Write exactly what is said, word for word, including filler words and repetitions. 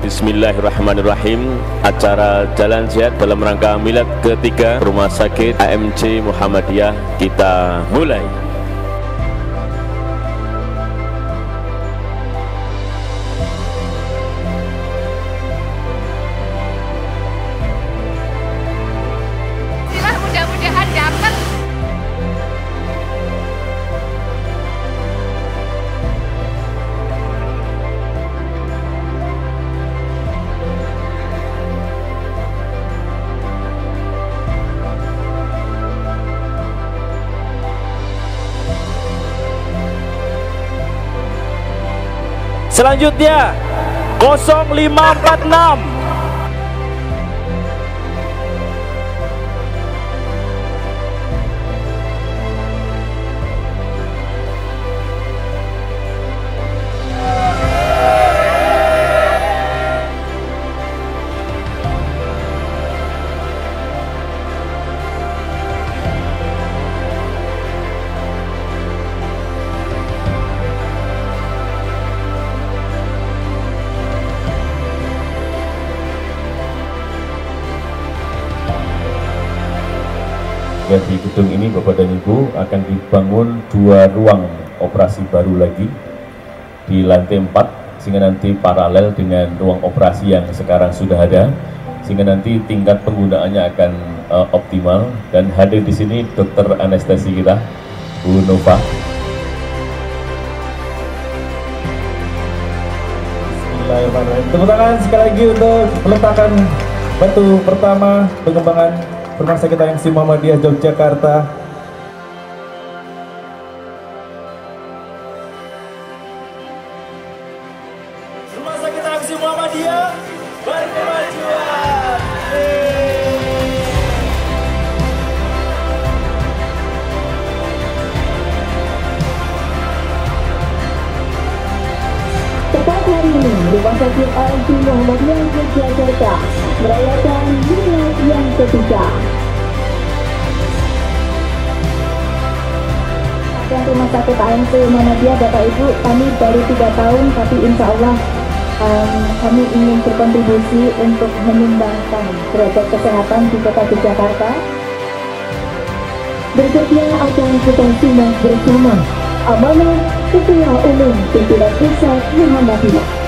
Bismillahirrahmanirrahim. Acara Jalan Jihad dalam rangka milad ketiga Rumah Sakit A M C Muhammadiyah kita mulai. Mudah-mudahan dapat. Selanjutnya nol lima empat enam. Ya, di gedung ini Bapak dan Ibu akan dibangun dua ruang operasi baru lagi di lantai empat, sehingga nanti paralel dengan ruang operasi yang sekarang sudah ada, sehingga nanti tingkat penggunaannya akan uh, optimal. Dan hadir di sini dokter anestesi kita Bu Nova. Bismillahirrahmanirrahim. Tepuk tangan sekali lagi untuk peletakan batu pertama pengembangan Rumah Sakit A M C Muhammadiyah Yogyakarta. Rumah Sakit A M C Muhammadiyah berkemajuan. Tepat hari ini, Rumah Sakit A M C Muhammadiyah Yogyakarta merayakan milad yang ketiga. Dan Rumah Sakit A M C Muhammadiyah, Bapak Ibu, kami baru tiga tahun, tapi insya Allah um, kami ingin berkontribusi untuk menyumbangkan derajat kesehatan di Kota Yogyakarta. Berikutnya akan kita simak bersama amanah Ketua Umum Pimpinan Pusat Muhammadiyah.